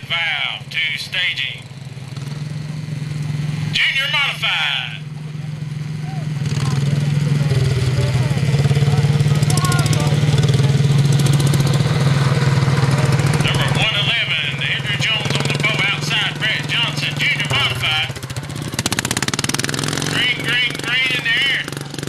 valve to staging. Junior modified. Number 111, Andrew Jones on the bow outside, Brett Johnson, junior modified. Green, green, green in the air.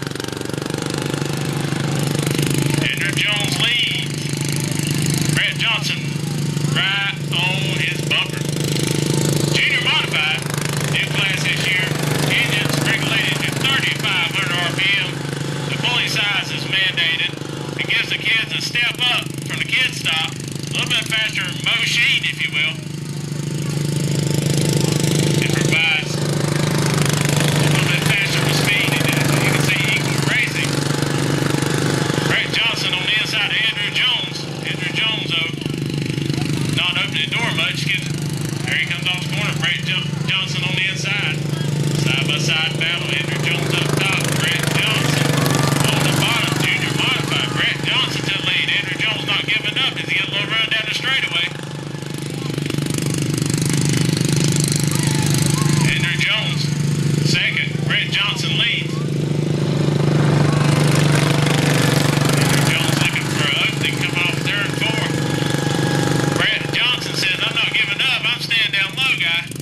Andrew Jones leads. Brett Johnson right on his bumper. Junior modified, new class this year. Engines regulated to 3,500 RPM. The pulley size is mandated. It gives the kids a step up from the kid stop. A little bit faster machine, if you will. It provides a little bit faster with speed. And you can see equal racing. Brett Johnson on the inside of Andrew Jones. Andrew Jones, though, not opening the door much. There he comes off the corner. Brett Johnson on the inside. Side-by-side battle. Andrew Jones up top. Brett Johnson on the bottom. Junior modified. Brett Johnson to the lead. Andrew Jones not giving up as he gets a little run down the straightaway. Andrew Jones second. Brett Johnson leads. Andrew Jones looking for an opening coming off turn 4. Brett Johnson says, I'm not giving up. I'm staying down low, guy.